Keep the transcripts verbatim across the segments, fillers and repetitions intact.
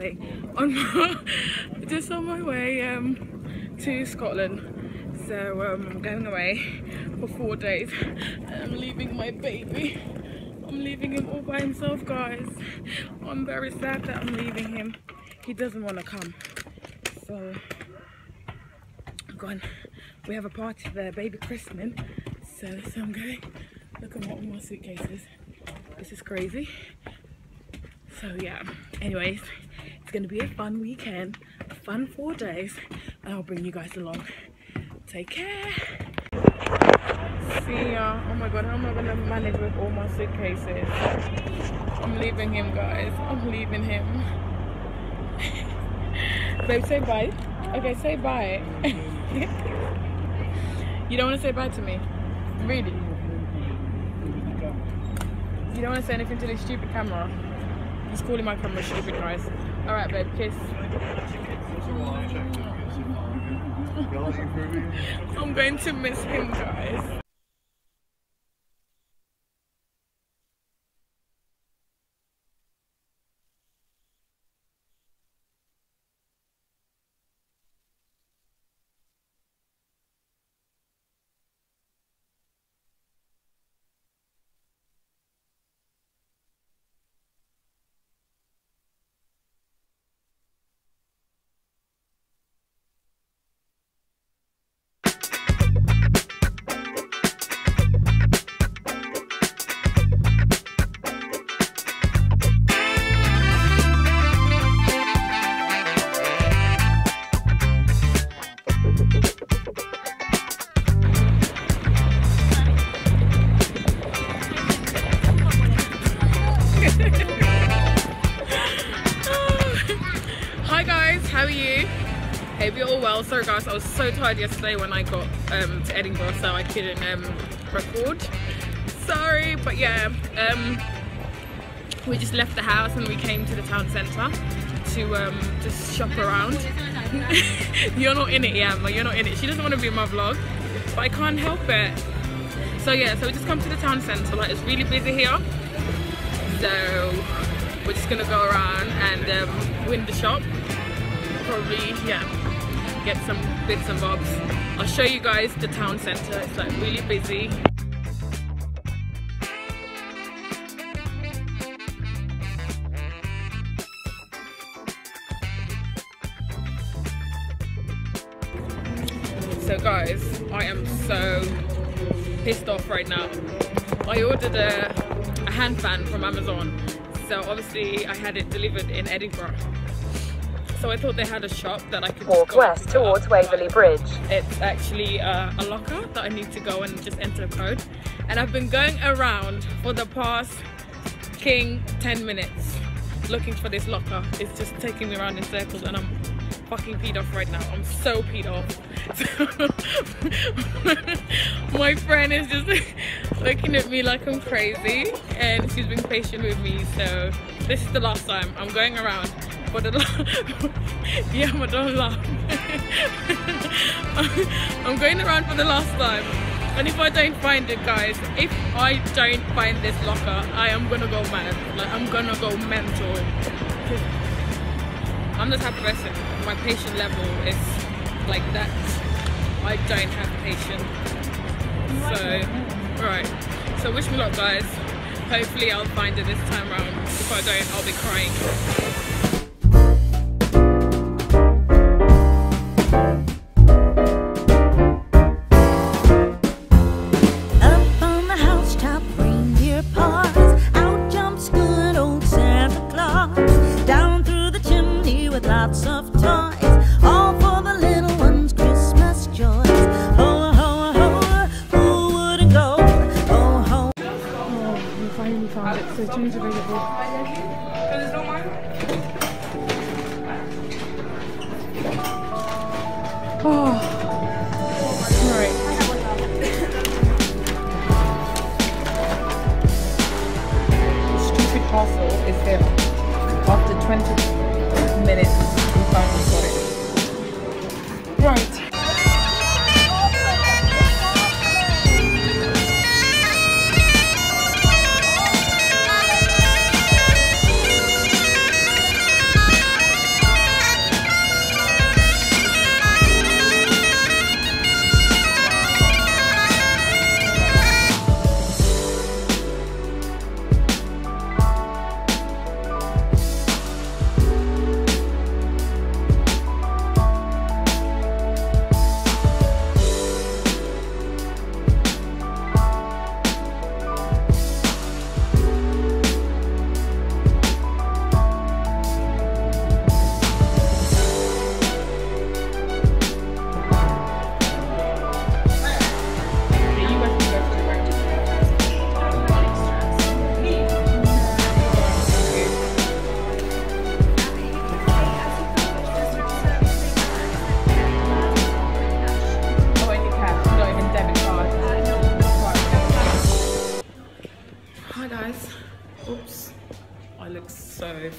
exactly. On my, just on my way um, to Scotland. So um, I'm going away for four days and I'm leaving my baby. I'm leaving him all by himself, guys. I'm very sad that I'm leaving him. He doesn't want to come. So I'm going. We have a party there, baby christening. So, so I'm going. Look at all my suitcases. This is crazy. So yeah, anyways, it's gonna be a fun weekend, a fun four days, and I'll bring you guys along. Take care. See ya. Oh my god, how am I gonna manage with all my suitcases? I'm leaving him, guys. I'm leaving him. Babe, say bye. Okay, say bye. You don't want to say bye to me? Really? You don't want to say anything to this stupid camera? He's calling my camera stupid, guys. Alright, babe, kiss. I'm going to miss him, guys. Hi guys, how are you? Hope you're all well. Sorry guys, I was so tired yesterday when I got um, to Edinburgh, so I couldn't um, record. Sorry, but yeah, um, we just left the house and we came to the town centre to um, just shop around. You're not in it, yeah, but you're not in it. She doesn't want to be in my vlog, but I can't help it. So yeah, so we just come to the town centre. Like, it's really busy here, so we're just gonna go around and um, win the shop. Probably, yeah, get some bits and bobs. I'll show you guys the town centre. It's like really busy. So guys, I am so pissed off right now. I ordered a, a hand fan from Amazon. So obviously I had it delivered in Edinburgh. So I thought they had a shop that I could walk west towards Waverley Bridge. It's actually uh, a locker that I need to go and just enter a code. And I've been going around for the past king ten minutes looking for this locker. It's just taking me around in circles and I'm fucking peed off right now. I'm so peed off. My friend is just looking at me like I'm crazy and she's been patient with me. So this is the last time I'm going around for the yeah, but don't laugh. I'm going around for the last time, and if I don't find it, guys, if I don't find this locker, I am gonna go mad. Like, I'm gonna go mental. I'm the type of person, my patient level is like that. I don't have patience. So, right. So wish me luck, guys. Hopefully I'll find it this time around. If I don't, I'll be crying. So change available. Oh, right. The stupid parcel is here. After twenty minutes, we finally got it. Right.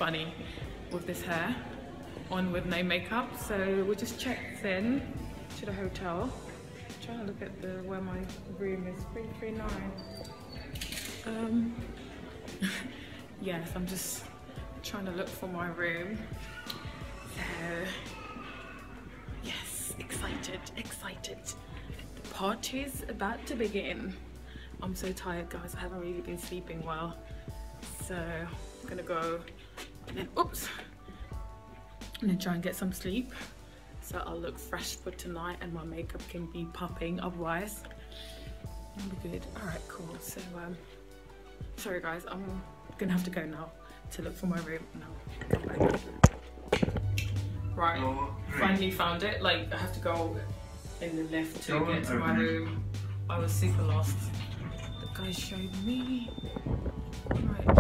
funny with this hair on with no makeup. So we just checked in to the hotel. I'm trying to look at the where my room is. three three nine. Um yes, I'm just trying to look for my room. So yes, excited, excited. The party's about to begin. I'm so tired, guys. I haven't really been sleeping well. So I'm gonna go and then, oops, and then try and get some sleep. So I'll look fresh for tonight and my makeup can be popping. Otherwise, it'll be good. All right, cool. So, um, sorry guys, I'm gonna have to go now to look for my room. No, come back. Right, finally found it. Like, I have to go in the lift to get to my room. I was super lost. The guy showed me. Right.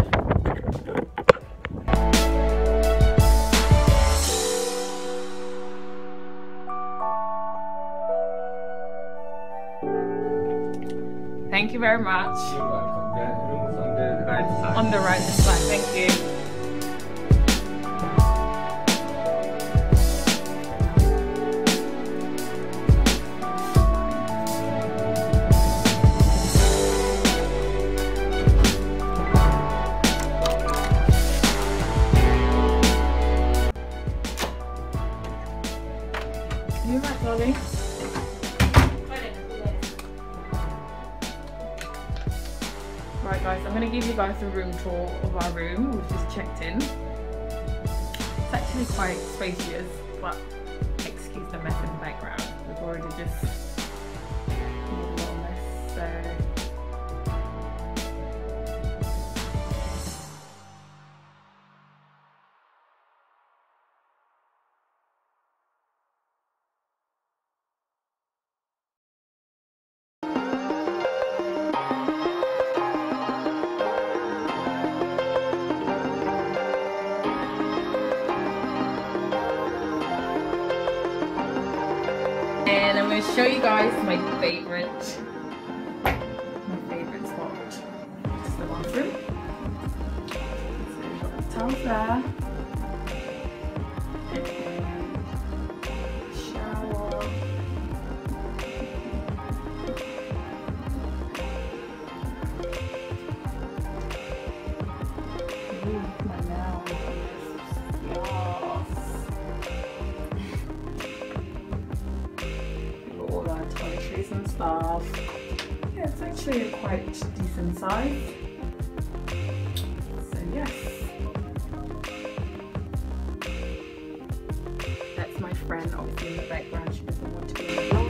Thank you very much. You're welcome. The room is on the right side. On the right side, thank you. You right, darling? Right guys, I'm going to give you guys a room tour of our room. We've just checked in. It's actually quite spacious, but excuse the mess in the background. We've already just made a little mess, so. And I'm going to show you guys my favorite, my favorite spot. It's the bathroom. So we've got the towels there. And shower. Ooh, my nails. Toiletries and stuff. Yeah, it's actually a quite decent size. So yes, that's my friend obviously in the background. She doesn't want to be in the vlog.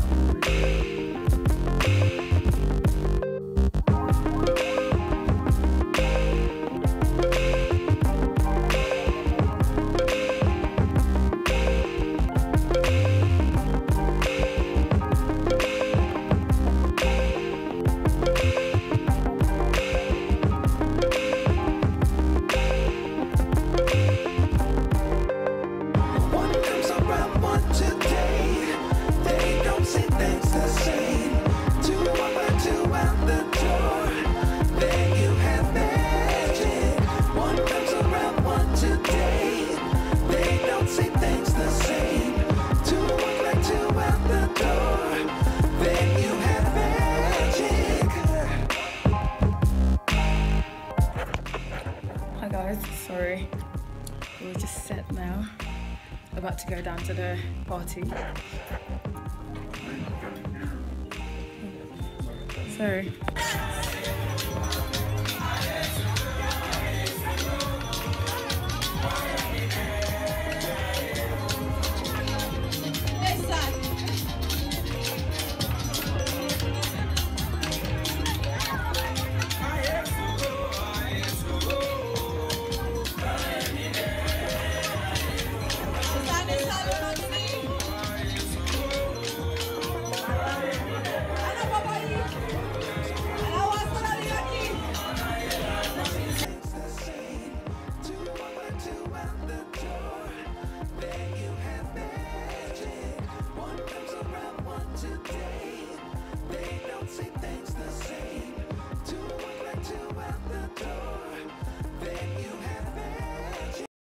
Sorry, we're just set now, about to go down to the party. Sorry.